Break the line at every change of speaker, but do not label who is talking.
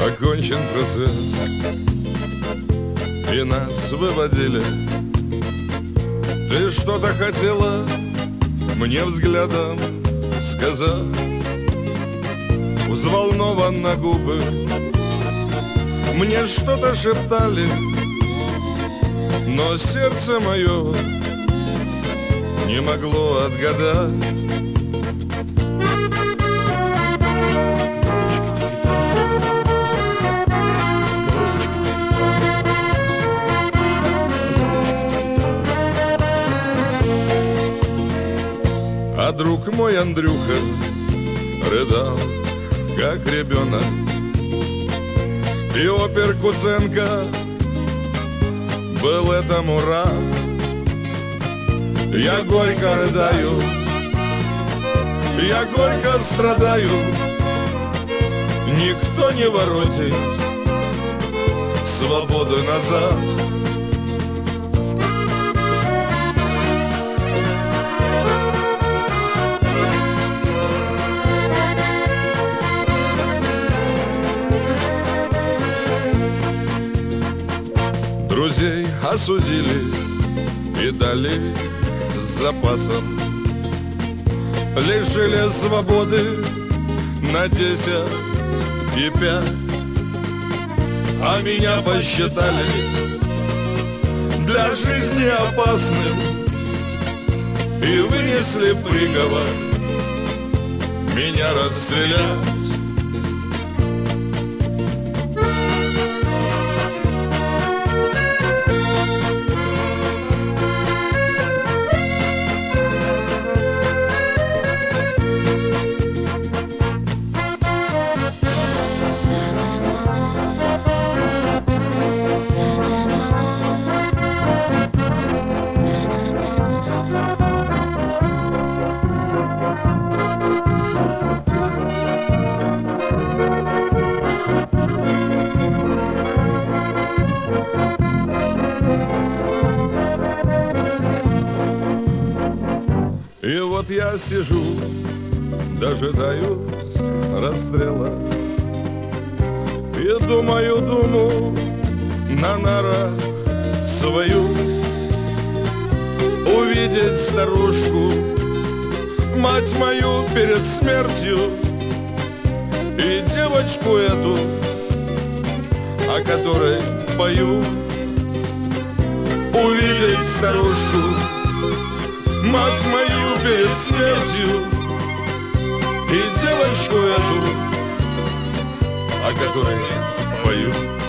Окончен процесс, и нас выводили. Ты что-то хотела мне взглядом сказать? Взволнованно губы мне что-то шептали, но сердце мое не могло отгадать. А друг мой Андрюха рыдал, как ребенок, и опер Куценко был этому рад. Я горько рыдаю, я горько страдаю, никто не воротит свободы назад. Друзей осудили и дали с запасом, лишили свободы на 10,5, а меня посчитали для жизни опасным и вынесли приговор меня расстрелять. И вот я сижу, дожидаюсь расстрела, и думаю думу на нарах свою, увидеть старушку, мать мою перед смертью, и девочку эту, о которой пою. Увидеть старушку, мать мою перед смертью, и девочку эту, о которой пою.